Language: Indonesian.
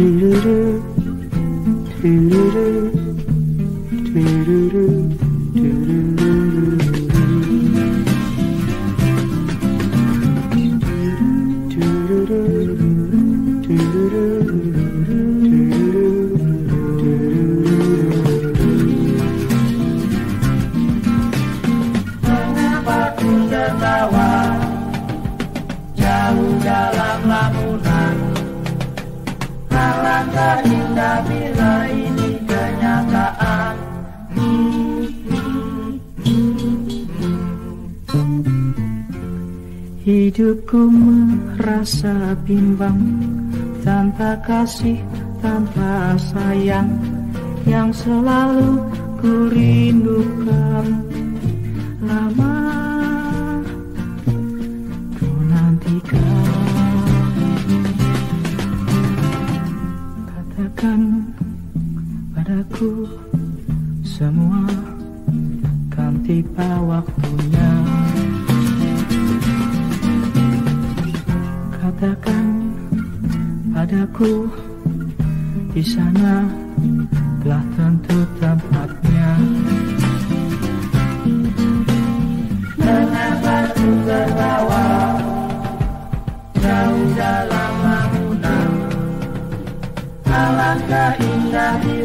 Mengapa ku tertawa jauh dalam lamunan? Alangkah indah bila ini kenyataan. Hidupku merasa bimbang, tanpa kasih, tanpa sayang, yang selalu ku rindukan. Lama ku nantikan. Katakan padaku, semua kan tiba waktunya. Katakan padaku, di sana telah tentu tempatnya. Mengapa ku tertawa jauh dalam lamunan? Alangkah indah